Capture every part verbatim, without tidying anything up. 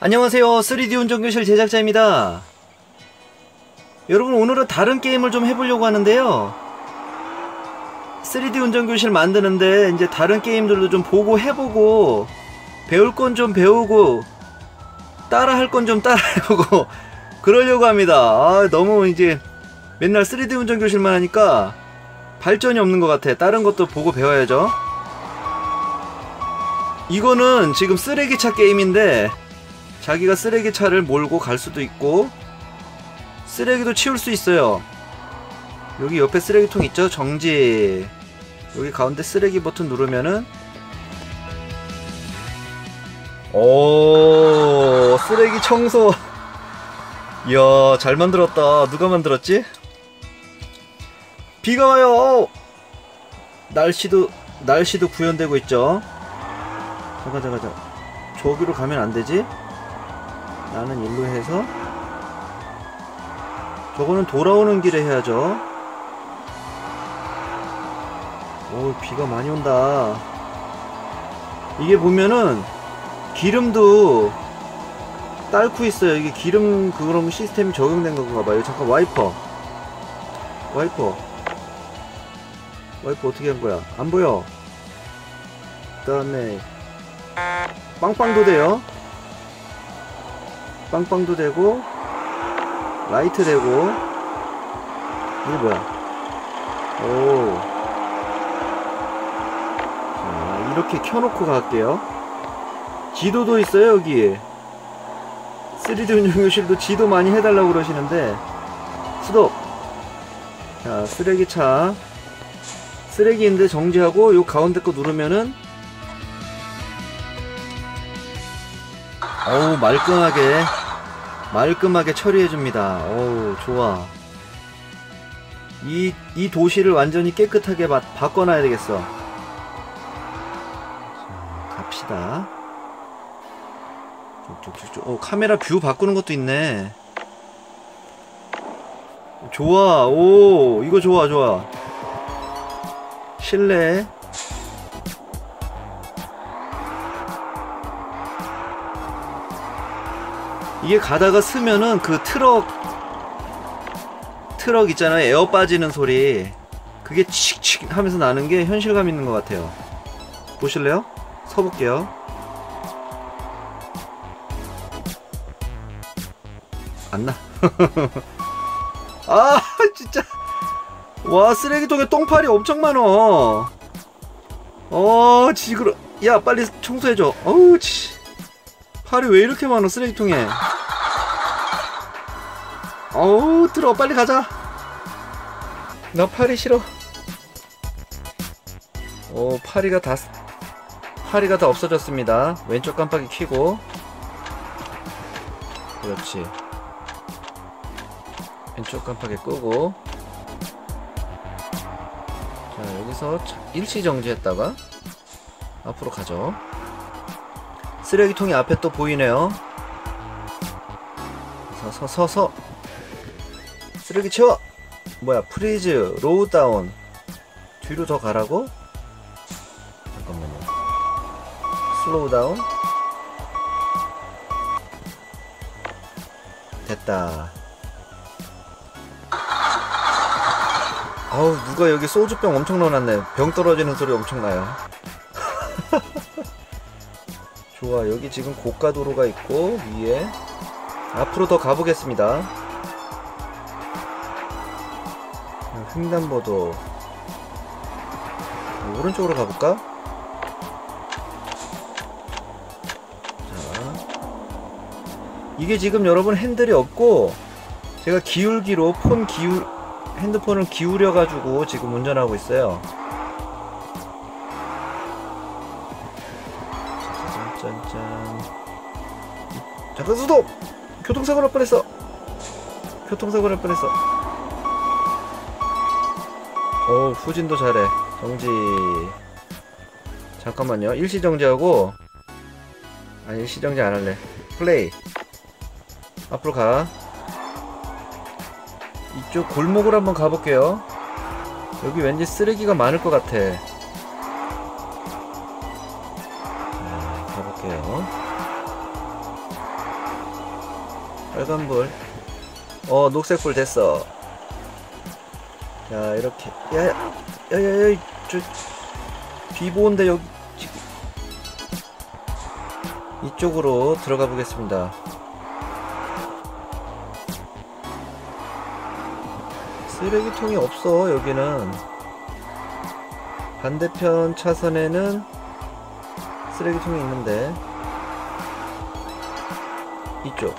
안녕하세요, 쓰리디 운전교실 제작자입니다. 여러분, 오늘은 다른 게임을 좀 해보려고 하는데요, 쓰리디 운전교실 만드는데 이제 다른 게임들도 좀 보고 해보고, 배울 건 좀 배우고 따라 할 건 좀 따라 해보고 그러려고 합니다. 아, 너무 이제 맨날 쓰리디 운전교실만 하니까 발전이 없는 것 같아. 다른 것도 보고 배워야죠. 이거는 지금 쓰레기차 게임인데, 자기가 쓰레기차를 몰고 갈 수도 있고 쓰레기도 치울 수 있어요. 여기 옆에 쓰레기통 있죠? 정지. 여기 가운데 쓰레기 버튼 누르면은, 오, 쓰레기 청소. 이야, 잘 만들었다. 누가 만들었지? 비가 와요. 날씨도 날씨도 구현되고 있죠. 잠깐 잠깐 잠깐, 저기로 가면 안 되지? 나는 일로 해서, 저거는 돌아오는 길에 해야죠. 오, 비가 많이 온다. 이게 보면은 기름도 닳고 있어요. 이게 기름 그런 시스템이 적용된 건가 봐요. 잠깐, 와이퍼 와이퍼 와이퍼 어떻게 한 거야? 안 보여. 그 다음에 빵빵도 돼요. 빵빵도 되고, 라이트 되고. 이게 뭐야? 오. 자, 이렇게 켜놓고 갈게요. 지도도 있어요, 여기. 쓰리디 운전교실도 지도 많이 해달라고 그러시는데, 스톱. 자, 쓰레기차. 쓰레기인데 정지하고, 요 가운데 거 누르면은, 어우, 말끔하게 말끔하게 처리해줍니다. 어우, 좋아. 이, 이 도시를 완전히 깨끗하게 바, 바꿔놔야 되겠어. 자, 갑시다. 쭉쭉쭉쭉. 어, 카메라 뷰 바꾸는 것도 있네. 좋아. 오, 이거 좋아, 좋아. 실내. 이게 가다가 쓰면은 그 트럭 트럭 있잖아요, 에어 빠지는 소리, 그게 칙칙 하면서 나는 게 현실감 있는 것 같아요. 보실래요? 서볼게요. 안 나. 아, 진짜. 와, 쓰레기통에 똥파리 엄청 많어. 어, 지그러. 야, 빨리 청소해줘. 어우, 치. 파리 왜 이렇게 많아, 쓰레기통에. 어우, 들어, 빨리 가자. 나 파리 싫어. 오, 파리가 다 파리가 다 없어졌습니다. 왼쪽 깜빡이 켜고. 그렇지. 왼쪽 깜빡이 끄고. 자, 여기서 일시정지 했다가 앞으로 가죠. 쓰레기통이 앞에 또 보이네요. 서서 서서 쓰레기 치워. 뭐야, 프리즈 로우 다운. 뒤로 더 가라고? 잠깐만요. 슬로우 다운. 됐다. 아우, 누가 여기 소주병 엄청 넣어놨네. 병 떨어지는 소리 엄청 나요. 좋아. 여기 지금 고가도로가 있고, 위에 앞으로 더 가보겠습니다. 횡단보도. 오른쪽으로 가볼까? 자, 이게 지금 여러분 핸들이 없고, 제가 기울기로 폰 기울 핸드폰을 기울여 가지고 지금 운전하고 있어요. 짠짠. 잠깐, 스톱! 교통사고 날 뻔했어. 교통사고 날 뻔했어. 오, 후진도 잘해. 정지. 잠깐만요. 일시정지하고. 아니, 일시정지 안 할래. 플레이. 앞으로 가. 이쪽 골목으로 한번 가볼게요. 여기 왠지 쓰레기가 많을 것 같아. 자, 가볼게요. 빨간불. 어, 녹색불 됐어. 자, 이렇게. 야, 야, 야, 야, 저, 비보인데, 여기, 지금. 이쪽으로 들어가 보겠습니다. 쓰레기통이 없어, 여기는. 반대편 차선에는 쓰레기통이 있는데. 이쪽.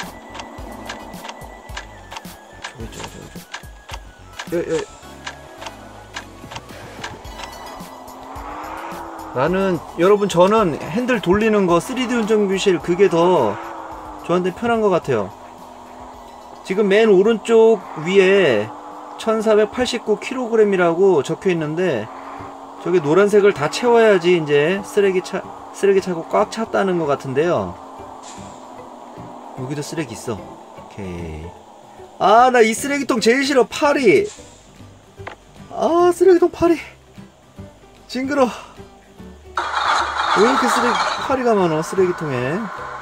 저기, 저기, 저기, 저기. 여, 여. 나는, 여러분, 저는 핸들 돌리는 거 쓰리디 운전교실 그게 더 저한테 편한 것 같아요. 지금 맨 오른쪽 위에 천사백팔십구 킬로그램이라고 적혀 있는데, 저기 노란색을 다 채워야지 이제 쓰레기 차, 쓰레기 차고 꽉 찼다는 것 같은데요. 여기도 쓰레기 있어. 오케이. 아, 나 이 쓰레기통 제일 싫어. 파리. 아, 쓰레기통 파리. 징그러. 왜 이렇게 쓰레기, 파리가 많아, 쓰레기통에.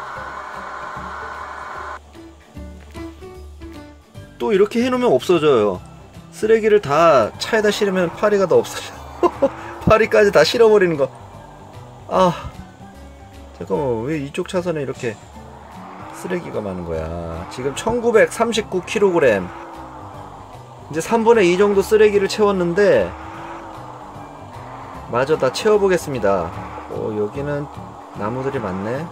또 이렇게 해놓으면 없어져요. 쓰레기를 다 차에다 실으면 파리가 다 없어져. 파리까지 다 실어버리는 거. 아, 잠깐만, 왜 이쪽 차선에 이렇게 쓰레기가 많은 거야. 지금 천구백삼십구 킬로그램. 이제 삼분의 이 정도 쓰레기를 채웠는데, 마저 다 채워보겠습니다. 어, 여기는 나무들이 많네.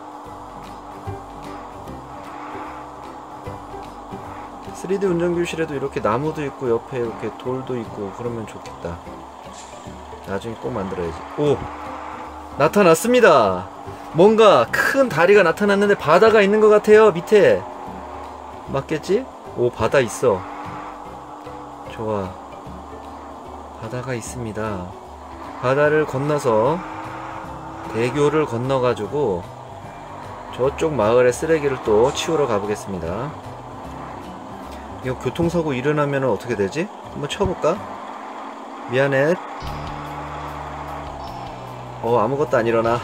쓰리디 운전교실에도 이렇게 나무도 있고 옆에 이렇게 돌도 있고 그러면 좋겠다. 나중에 꼭 만들어야지. 오! 나타났습니다. 뭔가 큰 다리가 나타났는데 바다가 있는 것 같아요. 밑에 맞겠지? 오, 바다 있어. 좋아. 바다가 있습니다. 바다를 건너서 대교를 건너가지고 저쪽 마을에 쓰레기를 또 치우러 가보겠습니다. 이거 교통사고 일어나면 어떻게 되지? 한번 쳐볼까? 미안해. 어, 아무것도 안 일어나.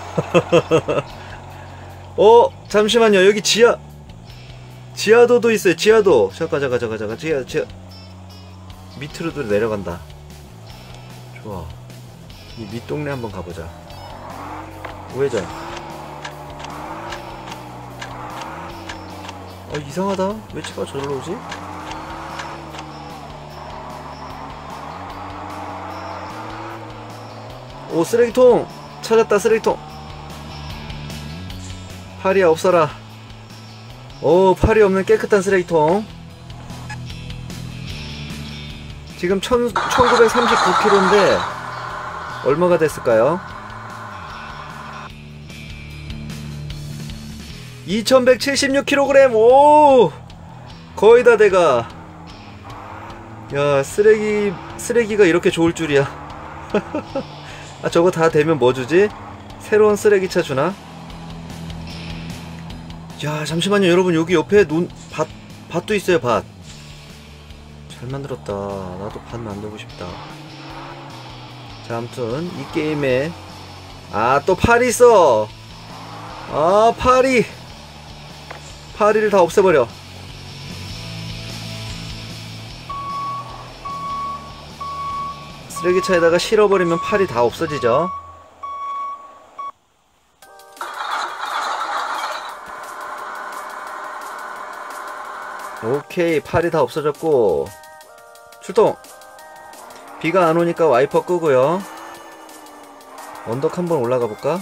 어, 잠시만요. 여기 지하 지하도도 있어요. 지하도. 잠깐 잠깐 잠깐 잠깐. 지하 지하 밑으로도 내려간다. 좋아. 이 밑동네 한번 가보자. 우회전. 어, 이상하다. 왜 차가 저절로 오지? 오, 쓰레기통! 찾았다, 쓰레기통! 파리야, 없어라. 오, 파리 없는 깨끗한 쓰레기통. 지금 천, 천구백삼십구 킬로그램인데 얼마가 됐을까요? 이천백칠십육 킬로그램! 오! 거의 다 돼가. 야, 쓰레기, 쓰레기가 이렇게 좋을 줄이야. 아, 저거 다 되면 뭐 주지? 새로운 쓰레기차 주나? 야, 잠시만요, 여러분. 여기 옆에 논, 밭, 밭도 있어요, 밭. 잘 만들었다. 나도 밭 만들고 싶다. 자, 아무튼 이 게임에 아, 또 파리 있어. 아, 파리. 파리를 다 없애버려. 쓰레기차에다가 실어버리면 파리 다 없어지죠. 오케이, 파리 다 없어졌고 출동! 비가 안 오니까 와이퍼 끄고요. 언덕 한번 올라가 볼까?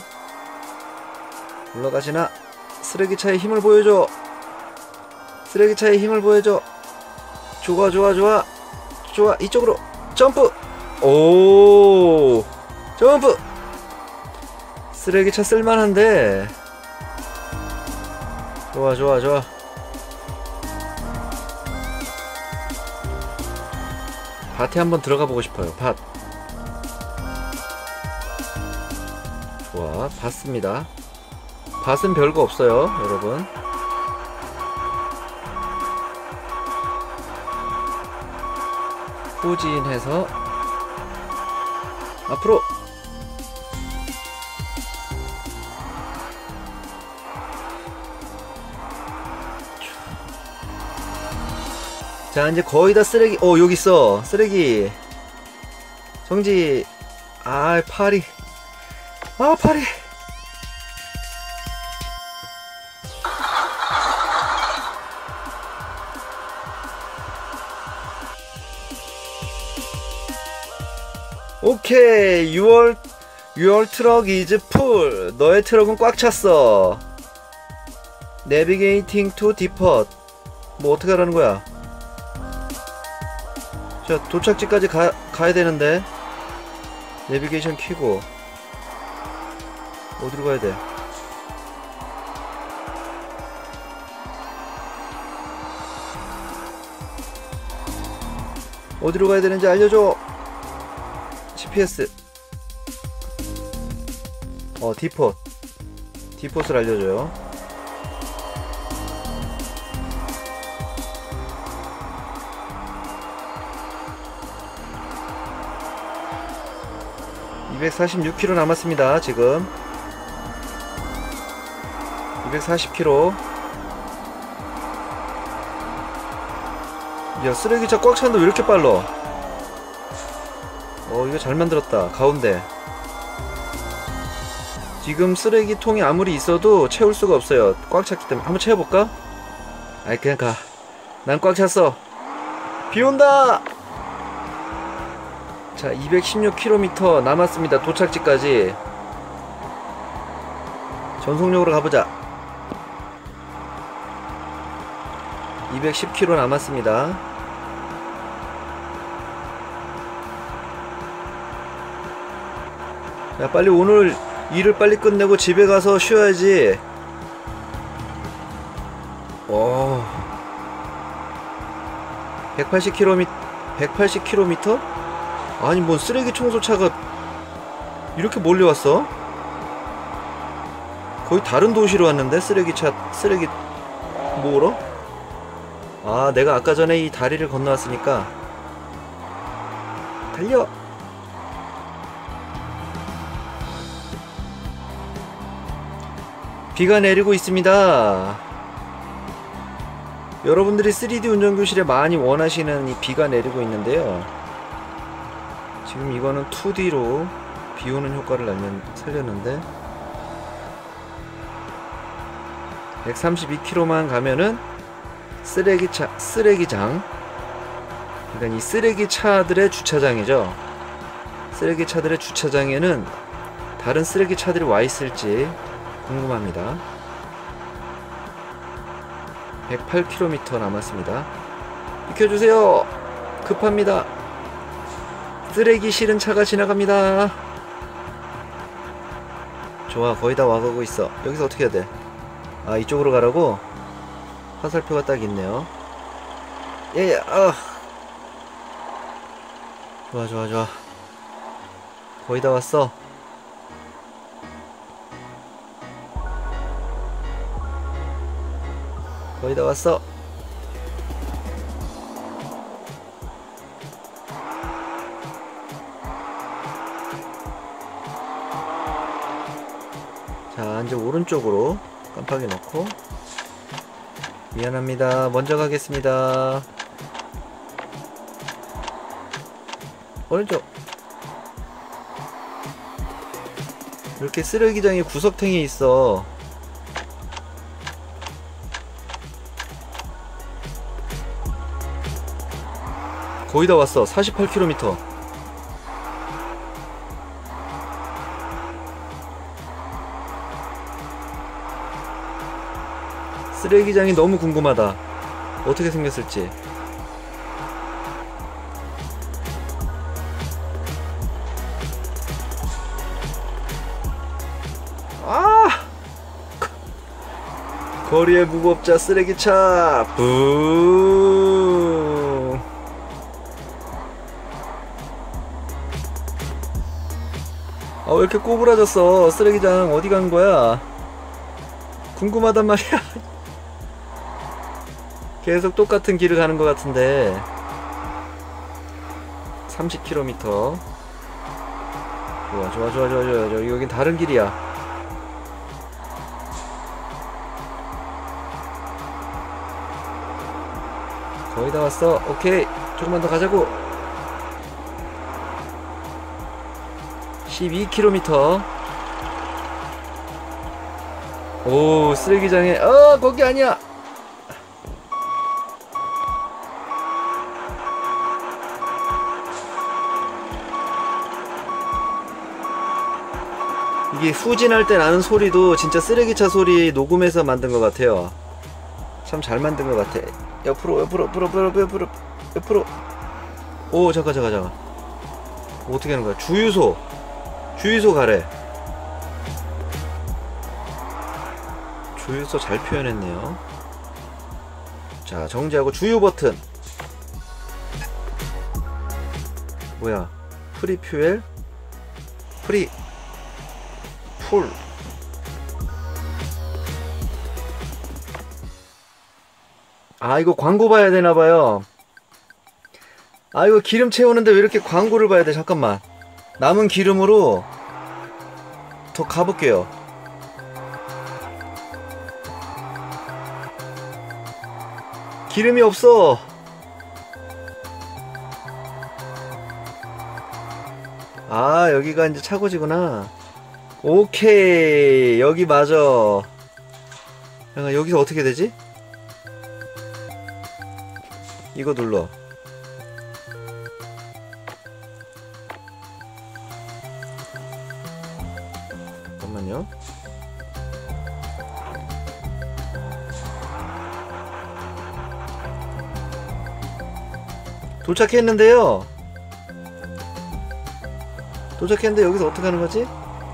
올라가시나? 쓰레기차에 힘을 보여줘. 쓰레기차에 힘을 보여줘. 좋아 좋아 좋아 좋아. 이쪽으로 점프. 오, 점프. 쓰레기차 쓸만한데. 좋아 좋아 좋아. 밭에 한번 들어가 보고 싶어요. 밭. 좋아, 밭습니다. 밭은 별거 없어요, 여러분. 후진해서 앞으로. 자, 이제 거의 다 쓰레기. 어, 여기 있어. 쓰레기. 정지. 아, 팔이. 아, 팔이. 오케이. 유월 Your truck is full. 너의 트럭은 꽉 찼어. Navigating to depot. 뭐 어떻게 하라는 거야? 자, 도착지까지 가, 가야 되는데. 내비게이션 켜고. 어디로 가야 돼? 어디로 가야 되는지 알려줘. 지피에스. 어, 디폿. 디폿을 알려줘요. 이백사십육 킬로미터 남았습니다. 지금 이백사십 킬로미터. 야, 쓰레기차 꽉 찼는데 왜 이렇게 빨라? 어, 이거 잘 만들었다. 가운데 지금 쓰레기통이 아무리 있어도 채울 수가 없어요. 꽉 찼기 때문에. 한번 채워볼까? 아이, 그냥 가. 난 꽉 찼어. 비 온다. 자, 이백십육 킬로미터 남았습니다. 도착지까지. 전속력으로 가보자. 이백십 킬로미터 남았습니다. 야, 빨리 오늘 일을 빨리 끝내고 집에 가서 쉬어야지. 오, 백팔십 킬로미터. 백팔십 킬로미터? 아니, 뭔 쓰레기 청소차가 이렇게 멀리 왔어? 거의 다른 도시로 왔는데? 쓰레기차, 쓰레기 모으러? 아, 내가 아까 전에 이 다리를 건너왔으니까. 달려! 비가 내리고 있습니다. 여러분들이 쓰리디 운전교실에 많이 원하시는 이 비가 내리고 있는데요. 지금 이거는 투디로 비 오는 효과를 살렸는데 백삼십이 킬로미터만 가면은 쓰레기차, 쓰레기장. 그러니까 이 쓰레기차들의 주차장이죠. 쓰레기차들의 주차장에는 다른 쓰레기차들이 와 있을지 궁금합니다. 백팔 킬로미터 남았습니다. 비켜주세요. 급합니다. 쓰레기 실은 차가 지나갑니다. 좋아, 거의 다 와가고 있어. 여기서 어떻게 해야 돼? 아, 이쪽으로 가라고? 화살표가 딱 있네요. 예예. 아, 좋아 좋아 좋아. 거의 다 왔어. 거의 다 왔어. 자, 이제 오른쪽으로 깜빡이 넣고. 미안합니다. 먼저 가겠습니다. 오른쪽. 이렇게 쓰레기장이 구석탱이에 있어. 거의 다 왔어. 사십팔 킬로미터. 쓰레기장이 너무 궁금하다. 어떻게 생겼을지. 아! 거리의 무법자 쓰레기차. 붕. 아, 왜 이렇게 꼬부라졌어? 쓰레기장 어디 간 거야? 궁금하단 말이야. 계속 똑같은 길을 가는 것 같은데. 삼십 킬로미터. 좋아 좋아 좋아 좋아 좋아. 좋아. 여긴 다른 길이야. 거의 다 왔어. 오케이, 조금만 더 가자고. 십이 킬로미터. 오, 쓰레기장에, 어, 거기 아니야. 이게 후진할 때 나는 소리도 진짜 쓰레기차 소리 녹음해서 만든 것 같아요. 참 잘 만든 것 같아. 옆으로 옆으로 옆으로 옆으로 옆으로 옆으로. 오, 잠깐 잠깐 잠깐. 어떻게 하는 거야? 주유소 주유소 가래. 주유소 잘 표현했네요. 자, 정지하고 주유 버튼. 뭐야? 프리 퓨엘? 프리 풀. 아, 이거 광고 봐야 되나봐요. 아, 이거 기름 채우는데 왜 이렇게 광고를 봐야 돼? 잠깐만. 남은 기름으로 더 가볼게요. 기름이 없어. 아, 여기가 이제 차고지구나. 오케이, 여기 맞아. 잠깐, 여기서 어떻게 되지? 이거 눌러. 잠깐만요. 도착했는데요. 도착했는데 여기서 어떻게 하는 거지?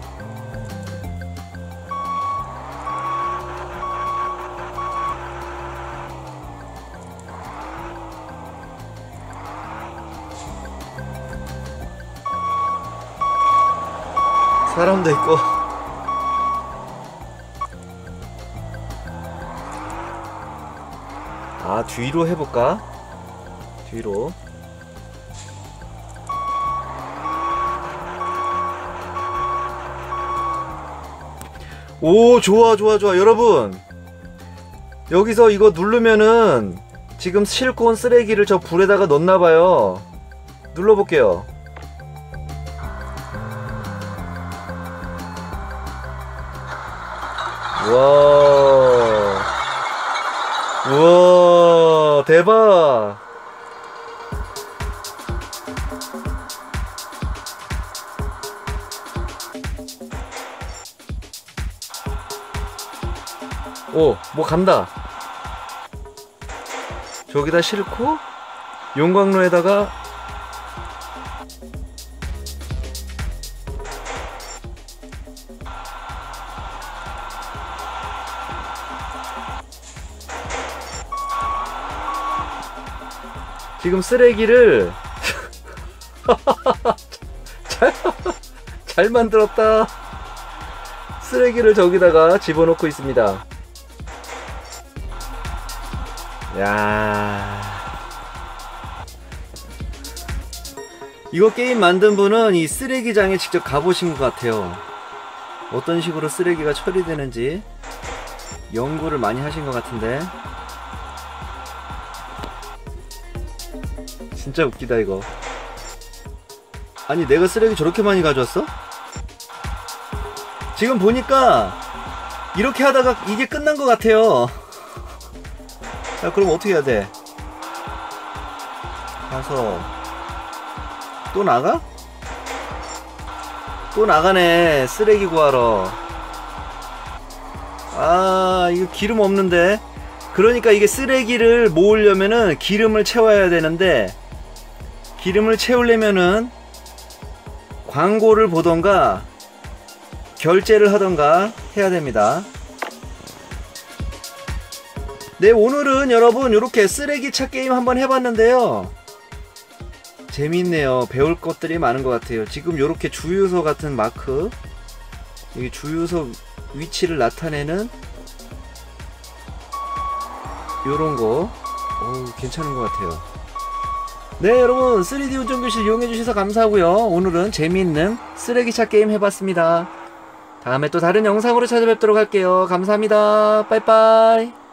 사람도 있고. 아, 뒤로 해볼까? 뒤로. 오, 좋아 좋아 좋아. 여러분, 여기서 이거 누르면은 지금 싣고 온 쓰레기를 저 불에다가 넣나봐요. 눌러볼게요. 우와, 우와, 대박. 오, 뭐 간다. 저기다 싣고 용광로에다가. 지금 쓰레기를 잘, 잘 만들었다. 쓰레기를 저기다가 집어넣고 있습니다. 야, 이거 게임 만든 분은 이 쓰레기장에 직접 가보신 것 같아요. 어떤 식으로 쓰레기가 처리되는지 연구를 많이 하신 것 같은데. 진짜 웃기다 이거. 아니, 내가 쓰레기 저렇게 많이 가져왔어? 지금 보니까 이렇게 하다가 이게 끝난 것 같아요. 자, 그럼 어떻게 해야 돼? 가서 또 나가? 또 나가네, 쓰레기 구하러. 아, 이거 기름 없는데. 그러니까 이게 쓰레기를 모으려면은 기름을 채워야 되는데, 기름을 채우려면은 광고를 보던가 결제를 하던가 해야 됩니다. 네, 오늘은 여러분 이렇게 쓰레기차 게임 한번 해봤는데요. 재밌네요. 배울 것들이 많은 것 같아요. 지금 이렇게 주유소 같은 마크, 여기 주유소 위치를 나타내는 요런거, 오, 괜찮은 것 같아요. 네, 여러분, 쓰리디 운전교실 이용해주셔서 감사하고요. 오늘은 재미있는 쓰레기차 게임 해봤습니다. 다음에 또 다른 영상으로 찾아뵙도록 할게요. 감사합니다. 빠이빠이.